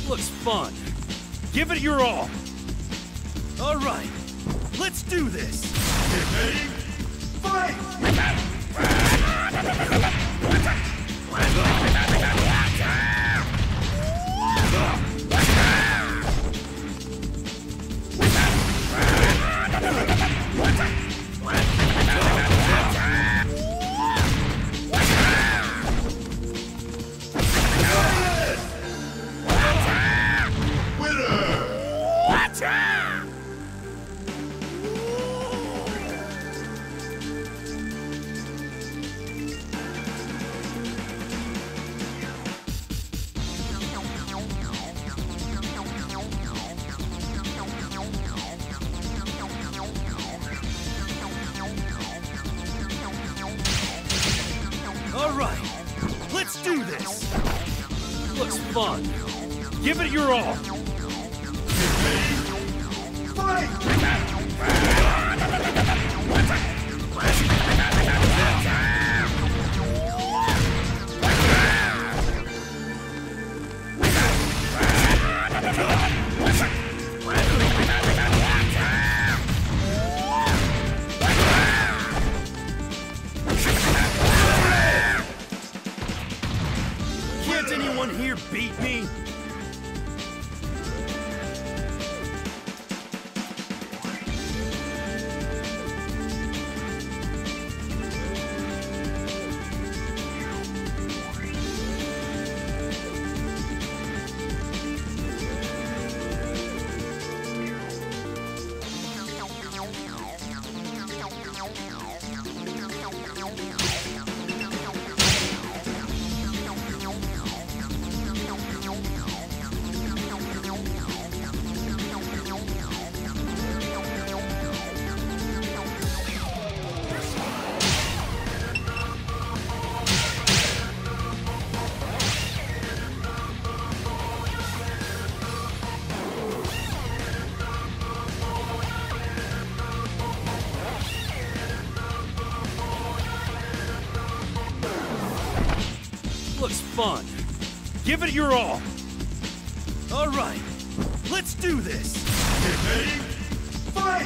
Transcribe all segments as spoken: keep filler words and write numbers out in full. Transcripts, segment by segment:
Looks fun. Give it your all. All right, let's do this. Get ready, fight! All right, let's do this. Looks fun. Give it your all. Get ready, fight! Can't anyone here beat me? Looks fun. Give it your all. All right, let's do this. Get ready, fight!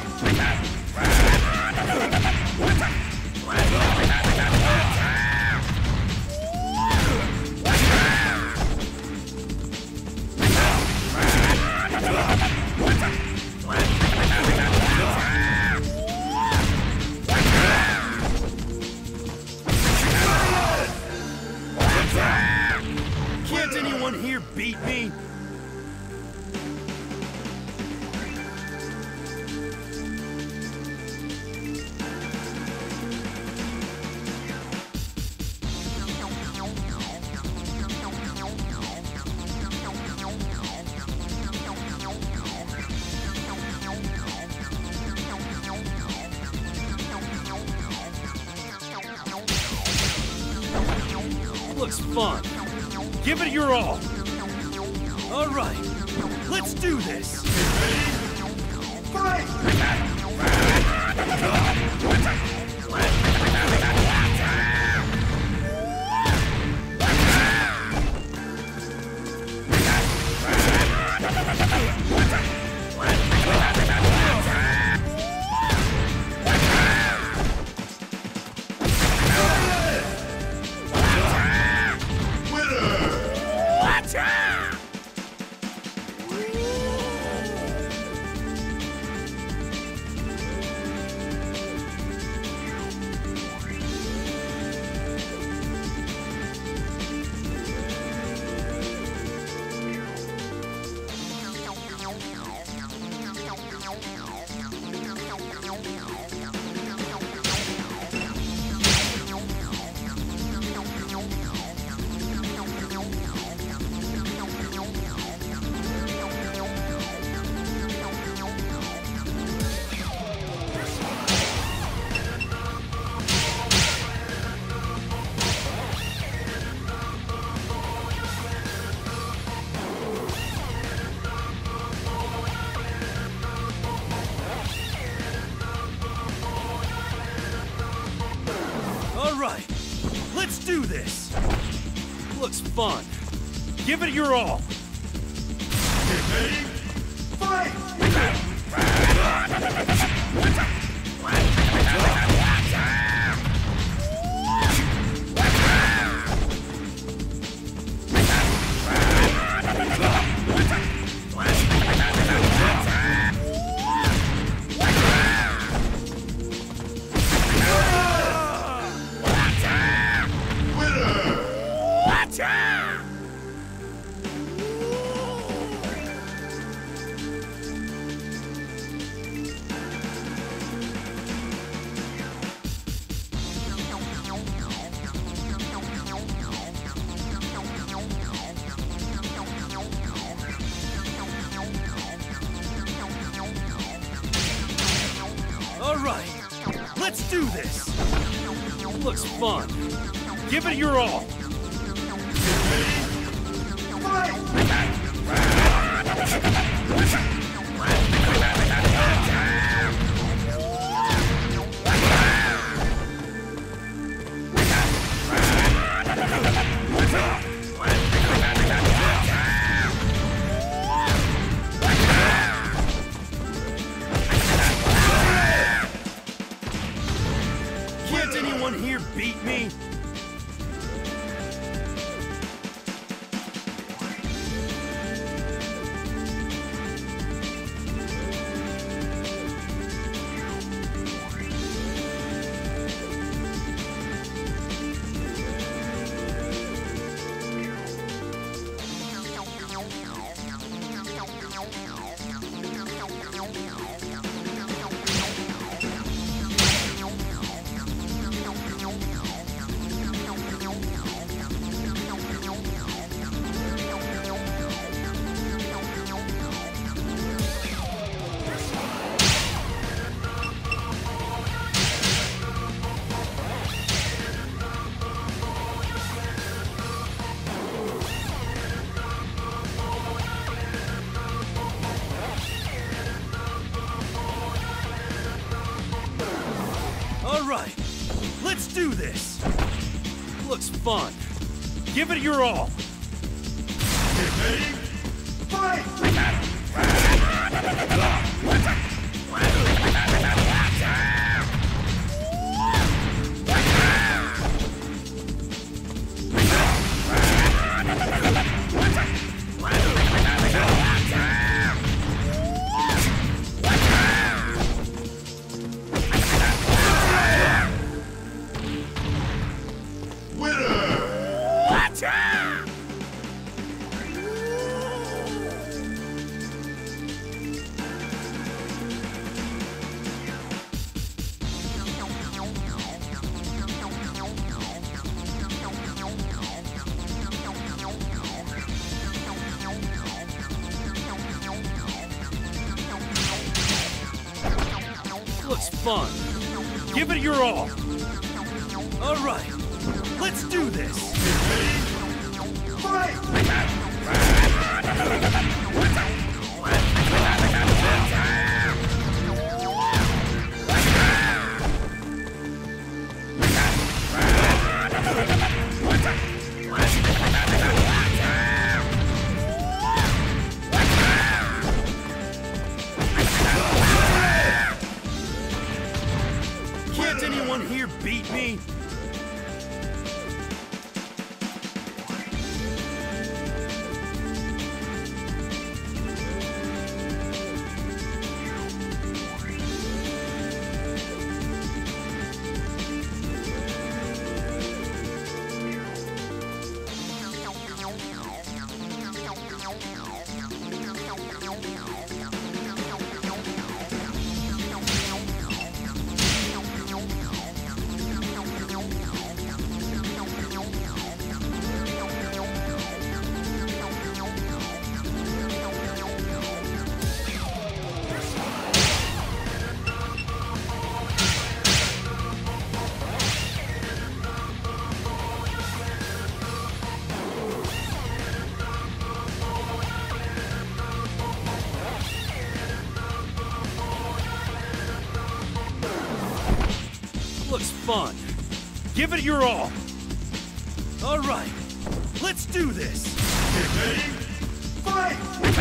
Can't anyone here beat me? Looks fun. Give it your all. All right, let's do this. Get ready, fight! All right, let's do this. Looks fun. Give it your all. Get ready, fight! All right, let's do this. Looks fun. Give it your all. Can't anyone here beat me? All right, let's do this. Looks fun. Give it your all. Get ready, fight! Looks fun. Give it your all. All right, let's do this. Fight! Can't anyone here beat me? Looks fun. Give it your all. All right, let's do this. Get ready, fight! Fight!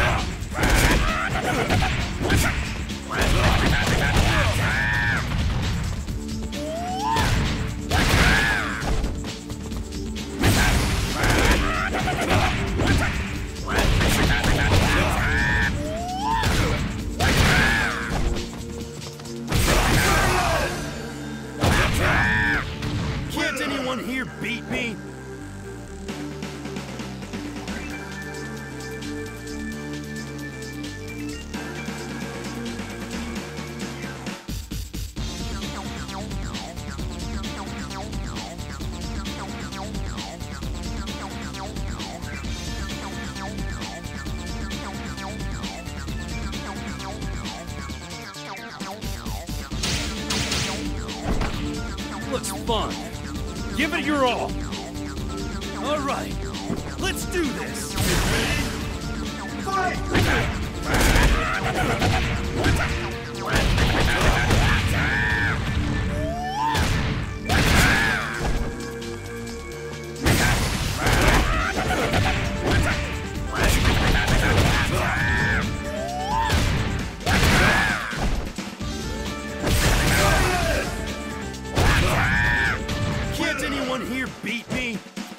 Can't anyone here beat me? Looks fun. Give it your all. All right, let's do this. Fight! Can't anyone here beat me?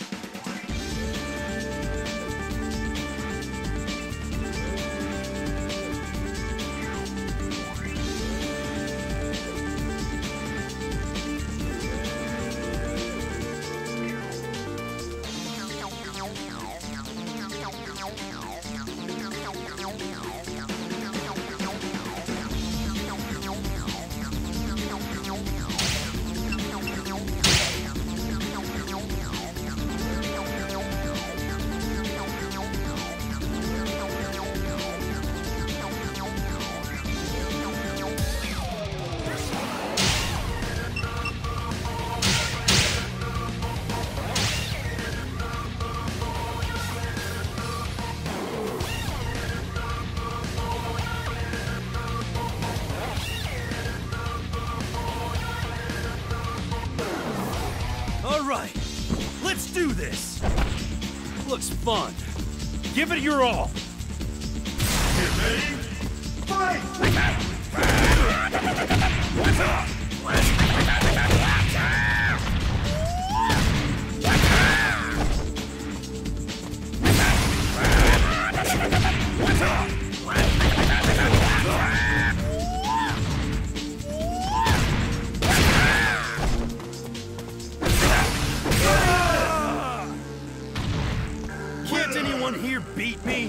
All right, let's do this. Looks fun. Give it your all. Get ready! Fight! Can't anyone here beat me?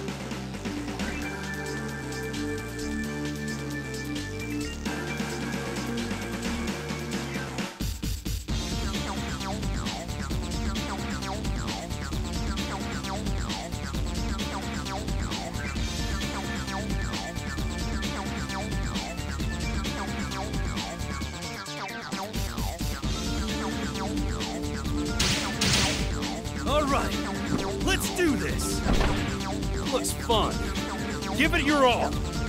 All right, let's do this. Looks fun. Give it your all.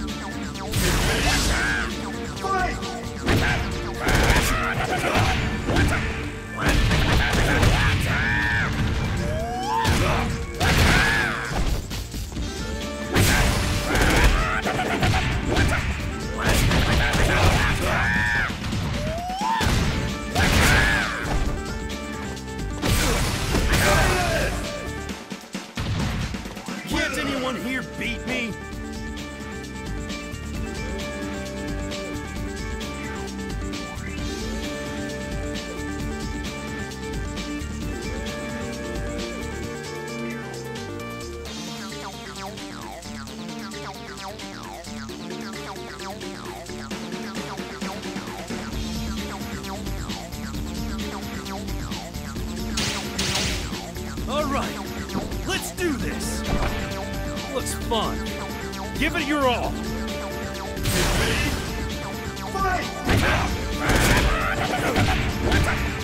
Fight! Can't anyone here beat me? All right, let's do this. Looks fun. Give it your all. Fight!